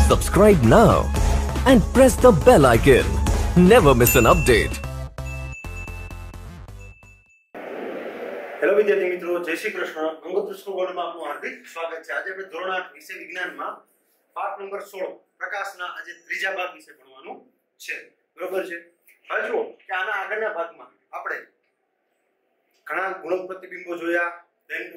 Subscribe now and press the bell icon. Never miss an update. Hello વિદ્યાર્થી મિત્રો, જય Shri Krishna. અંગોત્તર school વર્લ્ડમાં આપનું હાર્દિક સ્વાગત છે. આજે આપણે ધોરણ 8 વિષય વિજ્ઞાનમાં પાઠ નંબર 16 પ્રકાશના આજે ત્રીજા ભાગ વિશે ભણવાનું છે. બરોબર છે. હવે જુઓ કે આના આગળના ભાગમાં આપણે ઘણા ગુણક પ્રતિબિંબો જોયા, then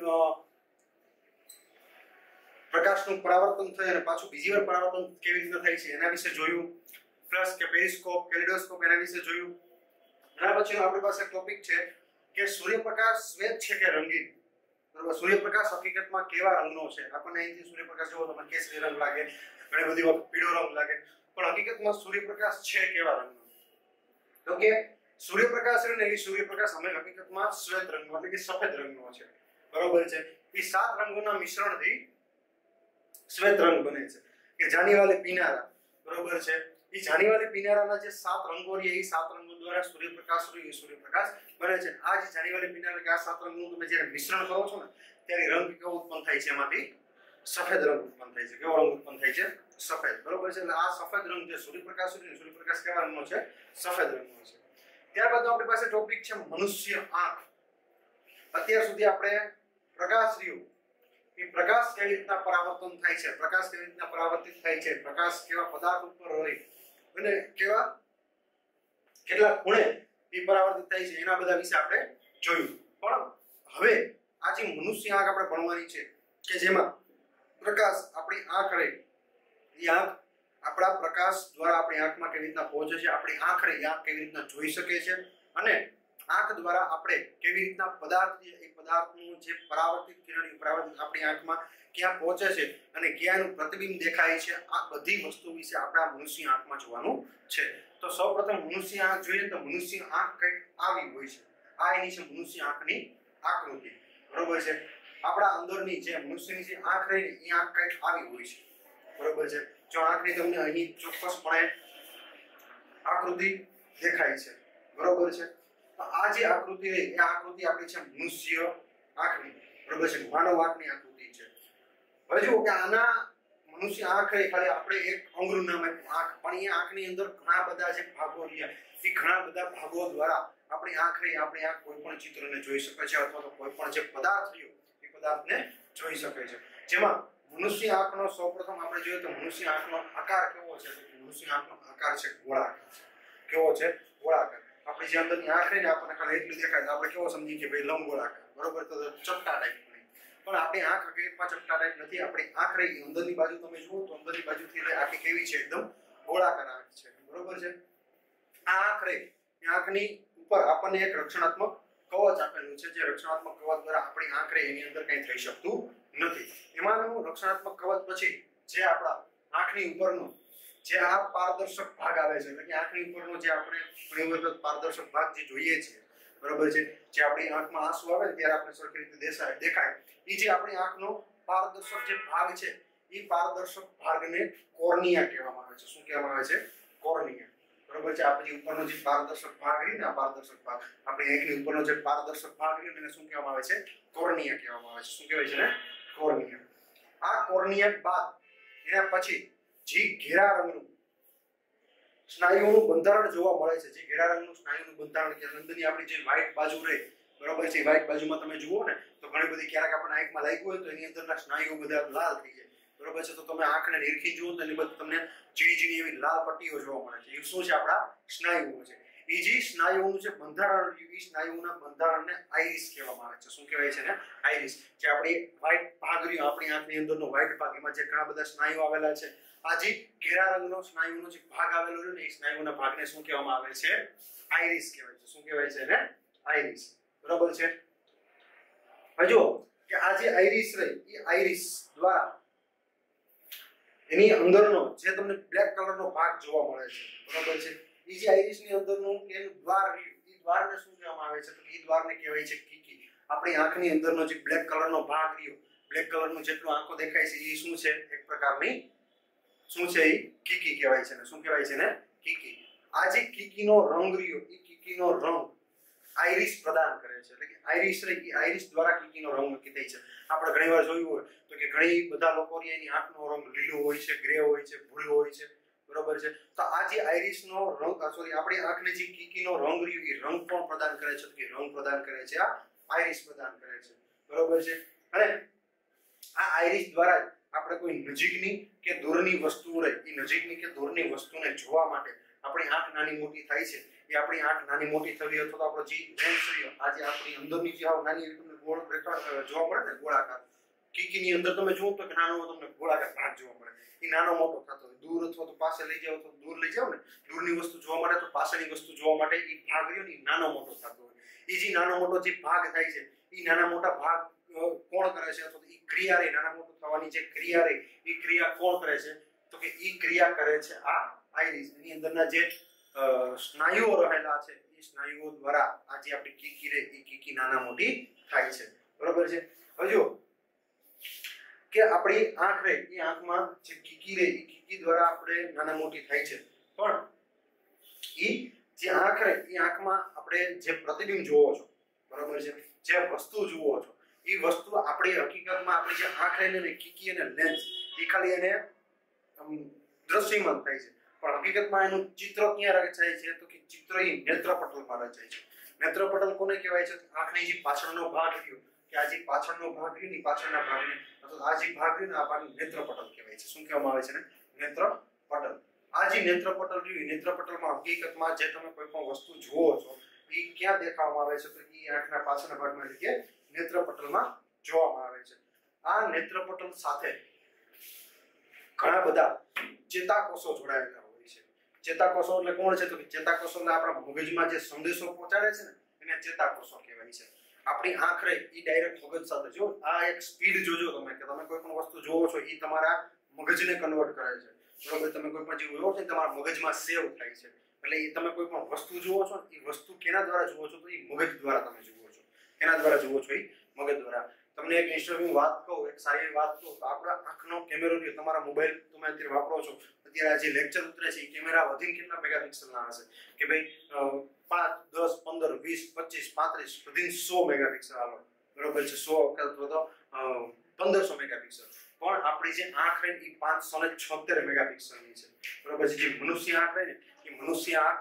પ્રકાશનું પરાવર્તન થાય અને પાછું બીજી વાર પરાવર્તન કેવી રીતે થાય છે એના વિશે જોયું, પ્લસ કે પેરિસ્કોપ, કેલિડોસ્કોપ એના વિશે જોયું. એના પછી આપણી પાસે ટોપિક છે કે સૂર્યપ્રકાશ શ્વેત છે કે રંગીન. બરોબર, સૂર્યપ્રકાશ હકીકતમાં કેવા રંગનો છે? આપણને અહીંથી સૂર્યપ્રકાશ જોવો તો મને કેસરી રંગ લાગે, ઘણી બધી વખત પીળો રંગ લાગે, પણ હકીકતમાં સૂર્યપ્રકાશ છે કેવા રંગનો? તો કે સૂર્યપ્રકાશ છે ને એ સૂર્યપ્રકાશ અમે હકીકતમાં શ્વેત રંગનો એટલે કે સફેદ રંગનો છે. બરોબર છે. એ 7 રંગોના મિશ્રણથી શ્વેત રંગ બને છે કે જાનીવાલે પીનારા. બરોબર છે. એ જાનીવાલે પીનારાના જે 7 રંગો છે એ 7 રંગો દ્વારા સૂર્યપ્રકાશ બને છે. આ જે જાનીવાલે પીનારા કે આ 7 રંગનું તમે જ્યારે મિશ્રણ કરો છો ને ત્યારે રંગ કેવો ઉત્પન્ન થાય છે? એમાંથી સફેદ રંગ ઉત્પન્ન થાય છે. કેવો રંગ ઉત્પન્ન થાય છે? સફેદ. બરોબર છે. એટલે આ સફેદ રંગ જે સૂર્યપ્રકાશ કેવા રંગનો છે? સફેદ રંગનો છે. ત્યારબાદ આપણી પાસે ટોપિક છે મનુષ્ય આંખ. અત્યાર સુધી આપણે પ્રકાશરીઓ એ પ્રકાશ કેવી રીતના પરાવર્તન થાય છે, પ્રકાશ કેવી રીતના પરાવર્તિત થાય છે, પ્રકાશ કેવા પદાર્થ ઉપર રહી અને કેટલા ખૂણે એ પરાવર્તિત થાય છે એના બધા વિશે આપણે જોયું. પણ હવે આ જે મનુષ્ય આંખ આપણે ભણવાની છે કે જેમાં પ્રકાશ આપણી આંખ રહી, એ આંખ આપણા પ્રકાશ દ્વારા આપણી આંખમાં કેવી રીતના પહોંચે છે, આપણી આંખ રહી આંખ કેવી રીતના જોઈ શકે છે અને આંખ દ્વારા આપણે કેવી રીતના પદાર્થનું જે પરાવર્તિત કિરણ આપણી આંખમાં ક્યાં પહોંચે છે અને ક્યાંનું પ્રતિબિંબ દેખાય છે, આ બધી વસ્તુ વિશે આપણા મનુષ્ય આંખમાં જોવાનું છે. તો સૌપ્રથમ મનુષ્ય આંખ જોઈએ તો મનુષ્ય આંખ કંઈક આવી હોય છે. આ એની છે મનુષ્ય આંખની આકૃતિ. બરોબર છે. આપણા અંદરની જે મનુષ્યની જે આંખ રહી એ આંખ કંઈક આવી હોય છે. બરોબર છે. જો આંખની તમને અહીં ચોક્કસપણે આકૃતિ દેખાય છે. બરોબર છે. આ જે આકૃતિ એ આકૃતિ આપણી છે મનુષ્ય આંખની. બરોબર છે. માનવ આંખની આકૃતિ છે. હવે જુઓ કે આના મનુષ્ય આંખ એ ખાલી આપણે એક અંગનું નામ આપ્યું આંખ, પણ એ આંખની અંદર ઘણા બધા જે ભાગો રહ્યા એ ઘણા બધા ભાગો દ્વારા આપણી આંખ રહી આપણી આંખ કોઈ પણ ચિત્રને જોઈ શકે છે અથવા તો કોઈ પણ જે પદાર્થ રહ્યો એ પદાર્થને જોઈ શકે છે. જેમાં મનુષ્ય આંખનો સૌપ્રથમ આપણે જોઈએ તો મનુષ્ય આંખનો આકાર કેવો છે? તો મનુષ્ય આંખનો આકાર છે ગોળાકાર. કેવો છે? ગોળાકાર. આપણી જે અંદરની આંખ રહી ને આપણને ખાલી એટલું દેખાય તો આપણે કેવો સમજીએ કે ભાઈ લંબગોળાકાર. બરોબર, તો ચપટા ટાઈપ. પણ આપણી આંખ હકીકતમાં ચપટા ટાઈપ નથી. આપણી આંખ રહી અંદરની બાજુ તમે જુઓ તો અંદરની બાજુથી આંખ કેવી છે? એકદમ ગોળાકાર આંખ છે. બરોબર છે. આ આંખ રહી આંખની ઉપર આપણને એક રક્ષણાત્મક કવચ આપેલું છે. જે રક્ષણાત્મક કવચ દ્વારા આપણી આંખ રહી એની અંદર કંઈ થઈ શકતું નથી. એમાંનું રક્ષણાત્મક કવચ પછી જે આપણા આંખની ઉપરનો જે આ પારદર્શક ભાગ આવે છે એટલે કે આંખની ઉપરનો જે આપણે ઘણી વખત પારદર્શક ભાગ જે જોઈએ છીએ. બરોબર છે. જે આપણી આંખમાં આંસુ આવે ને ત્યારે આપણે સરખી રીતે દેખાય એ જે આપણી આંખનો પારદર્શક જે ભાગ છે એ પારદર્શક ભાગને કોર્નિયા કહેવામાં આવે છે. શું કહેવામાં આવે છે? કોર્નિયા. બરોબર છે. આપણી ઉપરનો જે પારદર્શક ભાગ રહી ને આ પારદર્શક ભાગ આપણી આંખની ઉપરનો જે પારદર્શક ભાગ રહી એને શું કહેવામાં આવે છે? કોર્નિયા કહેવામાં આવે છે. શું કહેવાય છે ને? કોર્નિયા. આ કોર્નિયા બાદ એના પછી જે ઘેરા રંગનું સ્નાયુઓનું બંધારણ જોવા મળે છે. જે ઘેરા રંગનું સ્નાયુનું બંધારણ કે અંદરની આપણી જે વ્હાઇટ બાજુ રહે, બરોબર છે, વ્હાઇટ બાજુમાં તમે જુઓ ને તો ઘણી બધી ક્યારેક આપણને આંખમાં લાગ્યું હોય તો એની અંદરના સ્નાયુઓ બધા લાલ થઈ જાય. બરોબર છે. તો તમે આંખને નિરખી જુઓ તો એની બધી તમને ઝીણી એવી લાલ પટ્ટીઓ જોવા મળે છે. એ શું છે? આપણા સ્નાયુઓ છે. એ જે સ્નાયુઓનું જે બંધારણ એ સ્નાયુઓના બંધારણને આઇરિસ કહેવામાં આવે છે. શું કહેવાય છે ને? આઇરિસ. જે આપણી વ્હાઇટ ભાગ રહ્યો આપણી આંખની અંદરનો વ્હાઇટ ભાગ એમાં જે ઘણા બધા સ્નાયુઓ આવેલા છે, આ જે ઘેરા રંગનો સ્નાયુનો જે ભાગ આવેલો છે ને એ સ્નાયુના ભાગને શું કહેવામાં આવે છે? આઇરિસ કહેવાય છે. શું કહેવાય છે ને? આઇરિસ. બરોબર છે. હવે જુઓ કે આ જે આઇરિસ રહી એ આઇરિસ દ્વારા એની અંદરનો જે તમને બ્લેક કલરનો ભાગ જોવા મળે છે. બરોબર છે. એ જે આઇરિસની અંદરનું એનું દ્વાર રહ્યું એ દ્વારને શું કહેવામાં આવે છે? તો એ દ્વારને કહેવાય છે કીકી. આપણી આંખની અંદરનો જે બ્લેક કલરનો ભાગ રહ્યો, બ્લેક કલરનું જેટલું આંખો દેખાય છે એ શું છે? એક પ્રકારની શું છે? એ કીકી કહેવાય છે ને? શું કહેવાય છે ને? કીકી. આ જે કીકીનો રંગ રહ્યો એ કીકીનો રંગ આઈરિસ પ્રદાન કરે છે. એટલે કે આઈરિસ એ આઈરિસ દ્વારા કીકીનો રંગ નક્કી થાય છે. આપણે ઘણીવાર જોયું હોય તો કે ઘણી બધા લોકો એની આંખનો રંગ લીલો હોય છે, ગ્રે હોય છે, ભૂરો હોય છે, બરોબર છે. તો આ જે આઈરિસનો રંગ સોરી આપણી આંખની જે કીકીનો રંગ રહ્યો એ રંગ પણ પ્રદાન કરે છે. કે રંગ પ્રદાન કરે છે આ આઈરિસ પ્રદાન કરે છે, બરોબર છે. અને આ આઈરિસ દ્વારા આપણે કોઈ નજીકની કે દૂરની વસ્તુ રહે એ નજીકની કે દૂરની વસ્તુને જોવા માટે આપણી આંખ નાની મોટી થાય છે. એ આપણી આંખ નાની મોટી થવી અથવા તો આપણો જે લેન્સ રહ્યો આજે આપણી અંદરની જે આવ નાની ગોળ જોવા મળે ને ગોળાકાર કીકીની અંદર તમે જુઓ તો કે નાનો તમને ગોળાકાર ભાગ જોવા મળે. એ નાનો મોટો થતો હોય. દૂર અથવા તો પાસે લઈ જાવ તો દૂર લઈ જાવ ને દૂરની વસ્તુ જોવા માટે તો પાસેની વસ્તુ જોવા માટે એ ભાગ રહ્યો ને નાનો મોટો થતો હોય. એ જે નાનો મોટો જે ભાગ થાય છે એ નાના મોટા ભાગ કોણ કરે છે અથવા તો એ ક્રિયા રે નાના મોટું થવાની જે ક્રિયા રે એ ક્રિયા કોણ કરે છે તો કે એ ક્રિયા કરે છે આ આઈરિસ. એની અંદરના જે સ્નાયુઓ રહેલા છે એ સ્નાયુઓ દ્વારા આ જે આપણી કીકી રે એ કીકી નાના મોટી થાય છે, બરોબર છે. હજુ કે આપણી આંખ રે એ આંખમાં જે કીકી રે એ કીકી દ્વારા આપણે નાના મોટી થાય છે. પણ એ જે આંખ રે એ આંખમાં આપણે જે પ્રતિબિંબ જોવો છો, બરોબર છે, જે વસ્તુ જુઓ છો એ વસ્તુ આપણી હકીકતમાં આપણી જે આંખ રે ને કીકી અને લેન્સ એ ખાલી એને દ્રશ્યમાન થાય છે. પણ હકીકતમાં એનું ચિત્ર ક્યાં રચાય છે તો કે ચિત્ર એ નેત્રપટલમાં રચાય છે. નેત્રપટલ કોને કહેવાય છે? આંખની જે પાછળનો ભાગ રહ્યો કે આ જે પાછળનો ભાગ રહ્યો ને પાછળના ભાગને અથવા આ જે ભાગ રહ્યો ને આ ભાગને નેત્રપટલ કહેવાય છે. શું કહેવામાં આવે છે ને? નેત્રપટલ. આ જે નેત્રપટલ રહ્યું નેત્રપટલમાં હકીકતમાં જે તમે કોઈ પણ વસ્તુ જુઓ છો એ ક્યાં દેખાવામાં આવે છે તો એ આંખના પાછળના ભાગમાં એટલે કે નેત્રપટલમાં જોવામાં આવે છે. આ નેત્રપટલ સાથે ઘણા બધા ચેતાકોષો જોડાયેલા હોય છે. ચેતાકોષો એટલે કોણ છે તો કે ચેતાકોષો એટલે આપણા મગજમાં જે સંદેશો પહોંચાડે છે ને એને ચેતાકોષો કહેવાય છે. આપણી આંખ રે એ ડાયરેક્ટ મગજ સાથે જો આ એક સ્પીડ જોજો તમે કે તમે કોઈ પણ વસ્તુ જોવો છો એ તમારા મગજને કન્વર્ટ કરે છે, બરોબર. તમે કોઈ પણ જે જોવો છો તમારા મગજમાં સેવ થાય છે. એટલે એ તમે કોઈ પણ વસ્તુ જુઓ છો એ વસ્તુ કેના દ્વારા જુઓ છો તો એ મગજ દ્વારા તમે જુઓ છો. કેના દ્વારા જુઓ છો? એ મગજ દ્વારા. તમને એક ઇન્સ્ટોની વાત કહું, એક સારી વાત કહું તો આપણા આંખનો કેમેરો રહ્યો તમારા મોબાઈલ તમે અત્યારે વાપરો છો અત્યારે જે લેક્ચર ઉતરે છે એ કેમેરા વધીને કેટલા મેગાપિક્સલના હશે કે ભાઈ 5, 10, 15, 20, 25, 35 વધીને 100 મેગાપિક્સલ આવે, બરોબર છે. 100 અથવા તો 1500 મેગાપિક્સલ. પણ આપણી જે આંખ રહે એ 576 મેગાપિક્સલની છે, બરોબર છે. જે મનુષ્ય આંખ રહે ને એ મનુષ્ય આંખ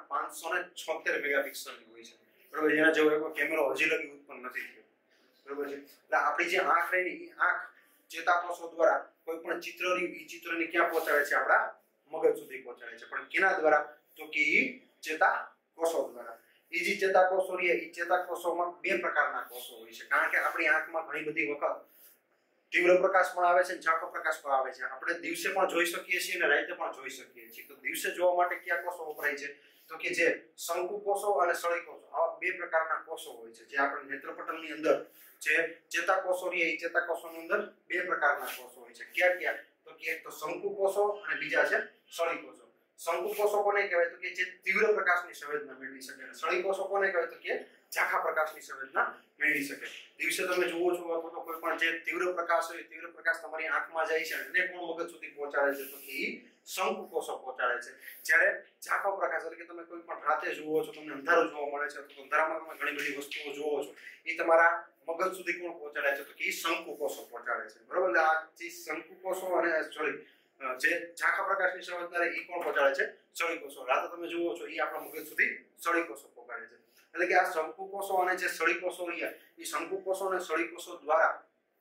576 મેગાપિક્સલની હોય છે, બરોબર. એના જેવો એક કેમેરો હજી લગી ઉત્પન્ન નથી થયો, બરોબર છે. એટલે આપણી જે આંખ રહે એ આંખ ચેતાકોષો દ્વારા કોઈ પણ ચિત્ર રહ્યું એ ચિત્રને ક્યાં પહોંચાડે છે? આપણા મગજ સુધી પહોંચાડે છે. પણ કેના દ્વારા તો કે એ ચેતાકોષો દ્વારા. એ જે ચેતાકોષો રહે એ ચેતાકોષોમાં બે પ્રકારના કોષો હોય છે. કારણ કે આપણી આંખમાં ઘણી બધી વખત તીવ્ર પ્રકાશ પણ આવે છે અને ઝાંખો પ્રકાશ પણ આવે છે. આપણે દિવસે પણ જોઈ શકીએ છીએ અને રાતે પણ જોઈ શકીએ છીએ. તો દિવસે જોવા માટે કયા કોષો વપરાય છે તો કે જે શંકુ કોષો અને સળી કોષો. આવા બે પ્રકારના કોષો હોય છે જે આપણે નેત્રપટલની અંદર જે ચેતાકોષો રહે એ ચેતાકોષોની અંદર બે પ્રકારના કોષો હોય છે. ક્યાં ક્યાં તો કે એક તો શંકુ કોષો અને બીજા છે સળી કોષો. શંકુ કોષો કોને કહેવાય તો કે જે તીવ્ર પ્રકાશની સંવેદના મેળવી શકે અને સળી કોષો કોને કહેવાય તો કે ઝાંખા પ્રકાશની સંવેદના મેળવી શકે. દિવસે તમે જુઓ છો અથવા તો કોઈ પણ જે તીવ્ર પ્રકાશ હોય તીવ્ર પ્રકાશ તમારી આંખમાં જાય છે અને કોણ મગજ સુધી પહોંચાડે છે તો કે શંકુ કોષો પહોંચાડે છે. જ્યારે ઝાંખો પ્રકાશ એટલે કે તમે કોઈ પણ રાતે જુઓ છો તમને અંધારું જોવા મળે છે તો અંધારામાં તમે ઘણી બધી વસ્તુઓ જુઓ છો એ તમારા મગજ સુધી કોણ પહોંચાડે છે તો કે શંકુ કોષો પહોંચાડે છે, બરોબર. એટલે આ જે શંકુ કોષો અને સોરી જે ઝાંખા પ્રકાશની સંવેદના એ કોણ પહોંચાડે છે? સળી કોષો. રાતે તમે જુઓ છો એ આપણા મગજ સુધી સળી કોષો પહોંચાડે છે. એટલે કે આ શંકુ કોષો અને જે સળી કોષો રહ્યા એ શંકુ કોષો અને સળી કોષો દ્વારા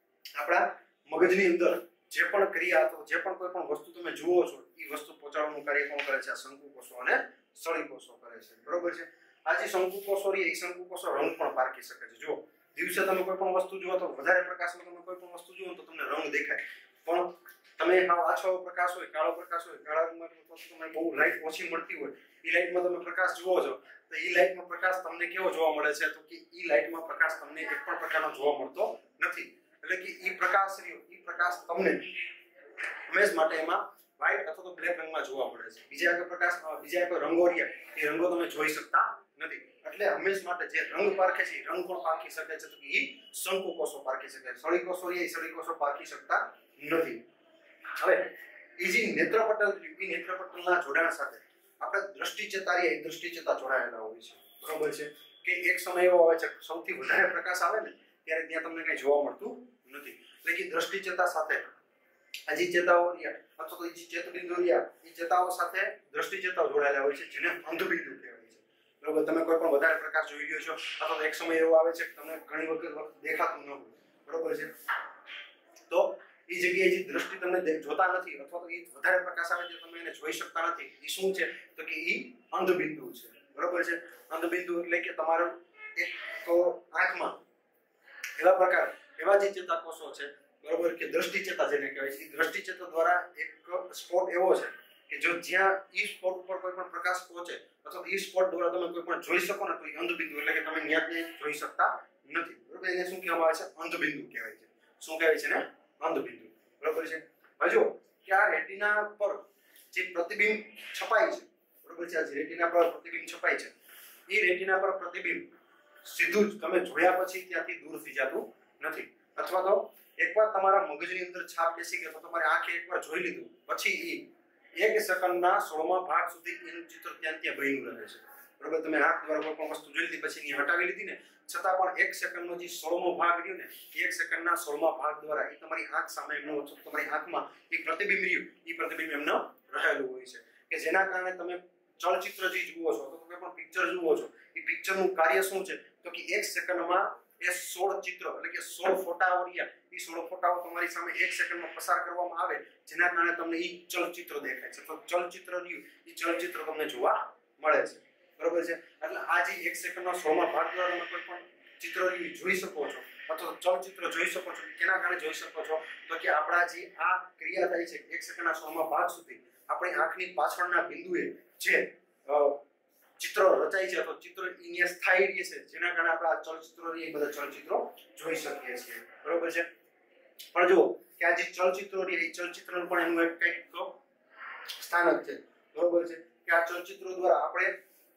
આપણા મગજની અંદર જે પણ ક્રિયા અથવા જે પણ કોઈ પણ વસ્તુ તમે જુઓ છો એ વસ્તુ પહોંચાડવાનું કાર્ય કોણ કરે છે? આ શંકુ કોષો અને સળી કોષો કરે છે, બરોબર છે. આ જે શંકુ કોષો રહી એ શંકુ કોષો રંગ પણ પારખી શકે છે. જો દિવસે તમે કોઈ પણ વસ્તુ જુઓ તો વધારે પ્રકાશમાં તમે કોઈ પણ વસ્તુ જુઓ તો તમને રંગ દેખાય. પણ તમે આછો પ્રકાશ હોય કાળો પ્રકાશ હોય કાળા રંગમાં તમે બહુ લાઈટ ઓછી મળતી હોય એ લાઈટમાં તમે પ્રકાશ જુઓ છો તો એ લાઈટમાં પ્રકાશ તમને કેવો જોવા મળે છે તો કે એ લાઈટમાં પ્રકાશ તમને એક પણ પ્રકારનો જોવા મળતો નથી. એટલે કે એ પ્રકાશ રહ્યો એ પ્રકાશ તમને હંમેશ માટે એમાં વ્હાઈટ અથવા તો બ્લેક રંગમાં જોવા મળે છે. બીજા એક પ્રકાશ બીજા એક રંગો રહ્યા એ રંગો તમે જોઈ શકતા નથી. એટલે હંમેશ માટે જે રંગ પારખે છે એ રંગ પણ પારખી શકે છે તો કે એ શંકુ કોષો પારખી શકે છે. સળી કોષો એ સળી કોષો પારખી શકતા નથી. હવે એ જે નેત્રપટલ એ નેત્રપટલના જોડાણ સાથે આપણે દ્રષ્ટિચેતા એ દ્રષ્ટિચેતા જોડાયેલા હોય છે, બરોબર છે. કે એક સમય એવો આવે છે સૌથી વધારે પ્રકાશ આવે ને ત્યારે ત્યાં તમને કંઈ જોવા મળતું નથી. એટલે કે દ્રષ્ટિ ચેતા સાથે આ જે ચેતાઓ રહ્યા અથવા તો જે ચેતુબિંદુ રહ્યા એ ચેતાઓ સાથે દ્રષ્ટિ ચેતાઓ જોડાયેલા હોય છે જેને અંધબિંદુ કહેવાય છે. બરોબર, તમે કોઈ પણ વધારે પ્રકાશ જોઈ રહ્યો છો અથવા તો એક સમય એવો આવે છે કે તમને ઘણી વખત દેખાતું ન હોય, બરોબર છે, તો એ જગ્યાએ જે દ્રષ્ટિ તમને જોતા નથી અથવા તો એ વધારે પ્રકાશ આવે છે તમે એને જોઈ શકતા નથી, એ શું છે તો કે એ અંધબિંદુ છે. બરોબર છે, અંધબિંદુ એટલે કે તમારું એક તો આંખમાં એવા જે ચેતાકોષો છે, બરોબર, કે દ્રષ્ટિ ચેતા જેને કહેવાય છે, એ દ્રષ્ટિ ચેતા દ્વારા એક સ્પોટ એવો છે કે જો જ્યાં ઈ સ્પોટ ઉપર કોઈ પણ પ્રકાશ પહોંચે અથવા ઈ સ્પોટ દ્વારા તમે કોઈ પણ જોઈ શકો ને તો એ અંધબિંદુ એટલે કે તમે ત્યાં જોઈ શકતા નથી. બરોબર, એને શું કહેવામાં આવે છે? અંધબિંદુ કહેવાય છે. શું કહેવાય છે ને? અંધબિંદુ. બરોબર છે. હવે જો કે આ રેટિના પર જે પ્રતિબિંબ છપાય છે, બરોબર છે, આ જે રેટિના પર પ્રતિબિંબ છપાય છે એ રેટિના પર પ્રતિબિંબ સીધું જ તમે જોયા પછી ત્યાંથી દૂર થઈ જતું નથી, અથવા તો એકવાર તમારા મગજની અંદર છાપ બેસી ગઈ તો તમારી આંખે એકવાર જોઈ લીધું પછી એ 1 સેકન્ડના 16મા ભાગ સુધી એનું ચિત્ર ત્યાં બન્યું રહે છે. બરોબર, તમે આંખ દ્વારા કોઈ પણ વસ્તુ જોઈ લીધી પછી એની હટાવી લીધી ને છતાં પણ 1 સેકન્ડનો જે 16મો ભાગ રહ્યો ને 1 સેકન્ડના 16મા ભાગ દ્વારા એ તમારી આંખ સામે એમનો તમારી આંખમાં એક પ્રતિબિંબ રહ્યું, એ પ્રતિબિંબ એમનો રહેલું હોય છે કે જેના કારણે તમે ચલચિત્ર જે જુઓ છો તો તમે પણ પિક્ચર જુઓ છો, એ પિક્ચરનું કાર્ય શું છે તો કે 1 સેકન્ડમાં એ 16 ચિત્ર એટલે કે 16 ફોટાઓ રહ્યા, એ 16 ફોટાઓ તમારી સામે 1 સેકન્ડમાં પસાર કરવામાં આવે જેના કારણે તમને એ ચલચિત્ર દેખાય છે. તો ચલચિત્ર રહ્યું એ ચલચિત્ર તમને જોવા મળે છે. બરોબર છે, એટલે આ જે 1 સેકન્ડનો 16મા ભાગ દ્વારા તમે કોઈ પણ ચિત્ર જોઈ શકો છો અથવા ચલચિત્ર જોઈ શકો છો. કેના કારણે જોઈ શકો છો તો કે આપણા જે આ ક્રિયા થાય છે 1 સેકન્ડના 16મા ભાગ સુધી આપણી આંખની પાછળના બિંદુએ જે ચિત્ર રચાય છે અથવા ચિત્ર અહીંયા સ્થાયી રહે છે જેના કારણે આપણે આ ચલચિત્રો એ બધા ચલચિત્રો જોઈ શકીએ છીએ. બરોબર છે, પણ જો કે આ જે ચલચિત્રો રહે એ ચલચિત્રનું પણ એનું એક કંઈક તો સ્થાનક છે. બરોબર છે, કે આ ચલચિત્રો દ્વારા આપણે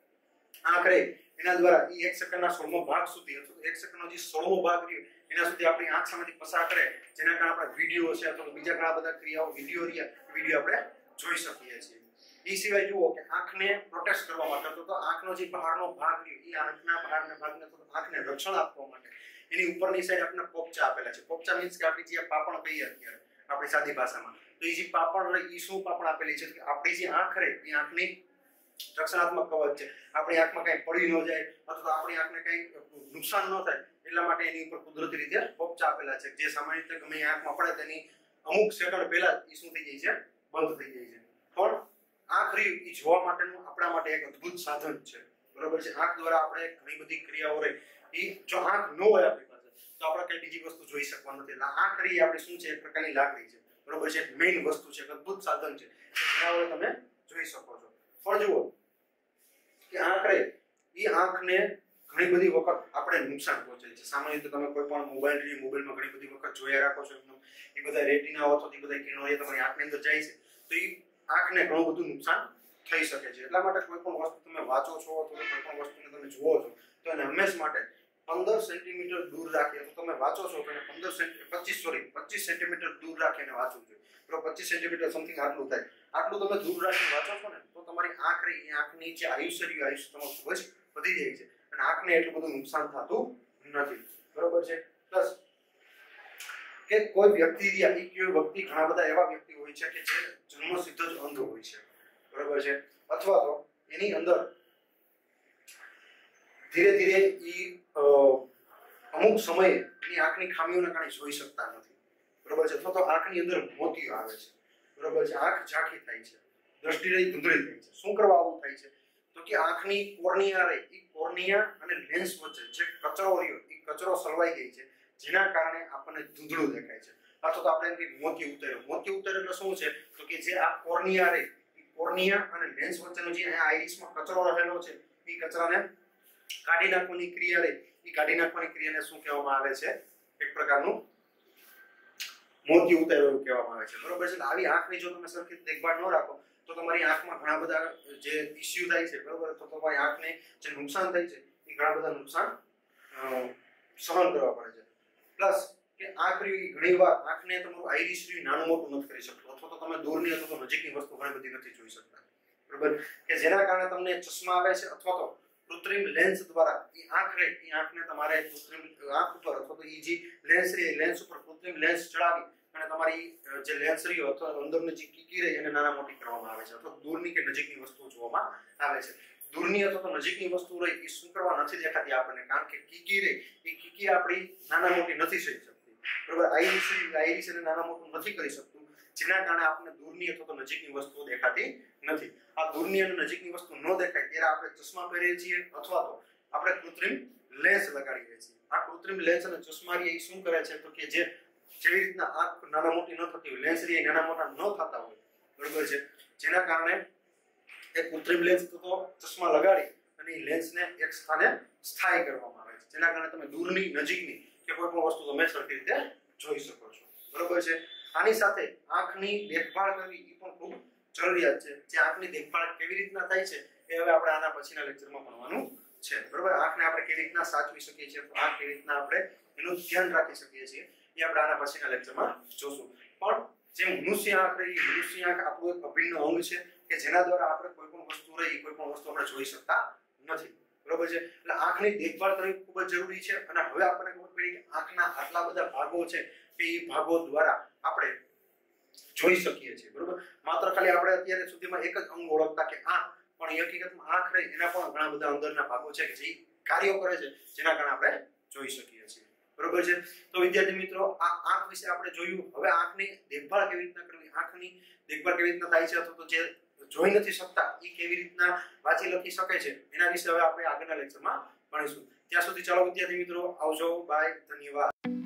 આંખ રહે એના દ્વારા એ 1 સેકન્ડના 16મો ભાગ સુધી અથવા 1 સેકન્ડનો જે 16મો ભાગ રહ્યો એના સુધી આપણી આંખ સામેથી પસાર કરે જેના કારણે આપણા વિડીયો છે અથવા બીજા ઘણા બધા ક્રિયાઓ વિડીયો આપણે જોઈ શકીએ છીએ. એ સિવાય જુઓ કે આંખને પ્રોટેક્ટ કરવા માટે તો આંખનો જે બહારનો ભાગ રહ્યો એ આંખના બહારના ભાગને તો આંખને રક્ષણ આપવા માટે એની ઉપરની સાઈડ આપણે પોપચા આપેલા છે. પોપચા મીન્સ કે આપણી જે પાપણ કહીએ અત્યારે આપણી સાદી ભાષામાં, તો એ જે પાપણ રહે એ શું પાપણ આપેલી છે કે આપણી જે આંખ રહે એ આંખની રક્ષણાત્મક કવચ છે. આપણી આંખમાં કંઈ પડી ન જાય અથવા તો આપણી આંખને કંઈ નુકસાન ન થાય એટલા માટે એની ઉપર કુદરતી રીતે પોપચા આપેલા છે જે સામાન્ય રીતે ગમે આંખમાં પડે તેની અમુક સેકન્ડ પહેલા એ શું થઈ જાય છે? બંધ થઈ જાય છે. પણ આંખ રહ્યું એ જોવા માટેનું આપણા માટે એક અદ્ભુત સાધન છે. બરોબર છે, આંખ દ્વારા આપણે ઘણી બધી ક્રિયાઓ રહી એ જો આંખ ન હોય આપણી પાસે તો આપણે કઈ બીજી વસ્તુ જોઈ શકવાનું નથી. એટલે આંખ રહી આપણે શું છે? એક પ્રકારની લાકડી છે. બરોબર છે, મેઇન વસ્તુ છે, અદ્ભુત સાધન છે જેના વડે તમે જોઈ શકો છો. પણ જુઓ કે આંખ રહી એ આંખને ઘણી બધી વખત આપણે નુકસાન પહોંચે છે. સામાન્ય રીતે તમે કોઈ પણ મોબાઈલમાં ઘણી બધી વખત જોયા રાખો છો એ બધા રેટિના અથવા એ બધા કિરણો એ તમારી આંખની અંદર જાય છે તો એ આંખને ઘણું બધું નુકસાન થઈ શકે છે. એટલા માટે કોઈ પણ વસ્તુ તમે વાંચો છો અથવા કોઈ પણ વસ્તુને તમે જુઓ છો તો એને હંમેશ માટે 15 સેન્ટીમીટર દૂર રાખી અથવા તમે વાંચો છો તો એને 25 સેન્ટીમીટર દૂર રાખીને વાંચવું જોઈએ. તો 25 સેન્ટીમીટર સમથિંગ આટલું થાય, આટલું તમે દૂર રાખીને વાંચો છો ને તો તમારી આંખ રહી એ આંખની જે આયુષ્ય તમારું ખૂબ જ વધી જાય છે અને આંખને એટલું બધું નુકસાન થતું નથી. બરોબર છે, પ્લસ કે કોઈ વ્યક્તિ ઘણા બધા એવા વ્યક્તિ હોય છે કે જે જન્મસિદ્ધ જ અંધ હોય છે. બરોબર છે, અથવા તો એની અંદર ધીરે ધીરે અમુક સમયે એની આંખની ખામીઓના કારણે જોઈ શકતા નથી. બરોબર છે, અથવા તો આંખની અંદર મોતિયો આવે છે. બરોબર છે, આંખ ઝાંખી થાય છે, દ્રષ્ટિ રહી ધૂંધળી થાય છે. શું કરવા આવું થાય છે તો કે આંખની કોર્નિયા રહી એ કોર્નિયા અને લેન્સ વચ્ચે જે કચરો રહ્યો એ કચરો સલવાઈ ગઈ છે જેના કારણે આપણને ધૂંધળું દેખાય છે. અથવા તો આપણે એમ મોતી ઉતરે એટલે શું છે તો કે જે આ કોર્નિયા રહી એ કોર્નિયા અને લેન્સ વચ્ચેનો જે આઈરિસમાં કચરો રહેલો છે એ કચરાને કાઢી નાખવાની ક્રિયા રહી એ કાઢી નાખવાની ક્રિયાને શું કહેવામાં આવે છે? એક પ્રકારનું મોતી ઉતારો એવું કહેવામાં આવે છે. બરોબર છે, આવી આંખની જો તમે સરખી દેખભાળ ન રાખો તો તમારી આંખમાં ઘણા બધા જે ઇસ્યુ થાય છે. બરોબર, તો તમારી આંખને જે નુકસાન થાય છે એ ઘણા બધા નુકસાન સહન કરવા પડે છે. પ્લસ કે આંખ ઘણી વાર આંખને તમારું આઈરિસ નાનું મોટું નથી કરી શકતું અથવા તો તમે દૂરની અથવા તો નજીકની વસ્તુ ઘણી બધી નથી જોઈ શકતા. બરોબર, કે જેના કારણે તમને ચશ્મા આવે છે અથવા તો કૃત્રિમ લેન્સ દ્વારા એ આંખ રહે એ આંખને તમારે કૃત્રિમ આંખ ઉપર અથવા તો એ જે લેન્સ રહે લેન્સ ઉપર કૃત્રિમ લેન્સ ચડાવી અને તમારી જે લેન્સ રહી અથવા અંદરની જે કીકી રહી એને નાના મોટી કરવામાં આવે છે અથવા દૂરની કે નજીકની વસ્તુઓ જોવામાં આવે છે. દૂરની અથવા તો નજીકની વસ્તુ રહી એ શું કરવા નથી દેખાતી આપણને, કારણ કે કીકી રહી એ કીકી આપણી નાના મોટી નથી થઈ શકતી, બરોબર. આઈરિસ એને નાના મોટું નથી કરી શકતું, જેના કારણે આપણને દૂરની અથવા તો નજીકની વસ્તુઓ દેખાતી નથી. આ દૂરની અને નજીકની વસ્તુ ન દેખાય ત્યારે આપણે ચશ્મા પહેરીએ છીએ અથવા તો આપણે કૃત્રિમ લેન્સ લગાડીએ છીએ. આ કૃત્રિમ લેન્સ અને ચશ્મા એ શું કરે છે તો કે જેવી રીતના આંખ નાના મોટી ન થતી હોય, લેન્સ એ નાના મોટા ન થતા હોય, બરોબર છે, જેના કારણે એ કૃત્રિમ લેન્સ તો ચશ્મા લગાડી અને એ લેન્સને એક સ્થાને સ્થાયી કરવામાં આવે છે, જેના કારણે તમે દૂરની નજીકની કે કોઈ પણ વસ્તુ તમે સરખી રીતે જોઈ શકો છો, બરોબર છે. આની સાથે આંખની દેખભાળ કરવી એ પણ ખૂબ જરૂરિયાત છે. જે આંખની દેખભાળ કેવી રીતના થાય છે એ હવે આપણે આના પછીના લેક્ચરમાં ભણવાનું છે, બરોબર. આંખને આપણે કેવી રીતના સાચવી શકીએ છીએ, આંખ કેવી રીતના આપણે એનું ધ્યાન રાખી શકીએ છીએ એ આપણે આના પછીના લેક્ચરમાં જોશું. પણ જે મનુષ્ય આંખ રહી, મનુષ્ય આંખ આપણું એક અભિન્ન અંગ છે કે જેના દ્વારા આપણે કોઈ પણ વસ્તુ રહી કોઈ પણ વસ્તુ આપણે જોઈ શકતા નથી, બરોબર છે. એટલે આંખની દેખભાળ કરવી ખૂબ જ જરૂરી છે. અને હવે આપણને ખબર પડી કે આંખના આટલા બધા ભાગો છે કે એ ભાગો દ્વારા આપણે જોઈ શકીએ છીએ, બરોબર. માત્ર ખાલી આપણે અત્યારે સુધીમાં એક જ અંગ ઓળખતા કે આંખ, પણ એ હકીકતમાં આંખ રહી એના પણ ઘણા બધા અંદરના ભાગો છે કે જે કાર્યો કરે છે જેના કારણે આપણે જોઈ શકીએ છીએ, બરોબર છે. તો વિદ્યાર્થી મિત્રો આ આંખ વિશે આપણે જોયું. હવે આંખની દેખભાળ કેવી રીતના કરવી, આંખની દેખભાળ કેવી રીતના થાય છે અથવા તો જે જોઈ નથી શકતા એ કેવી રીતના વાંચી લખી શકે છે એના વિશે હવે આપણે આગળના લેક્ચરમાં ભણીશું. ત્યાં સુધી ચાલો વિદ્યાર્થી મિત્રો, આવજો, બાય, ધન્યવાદ.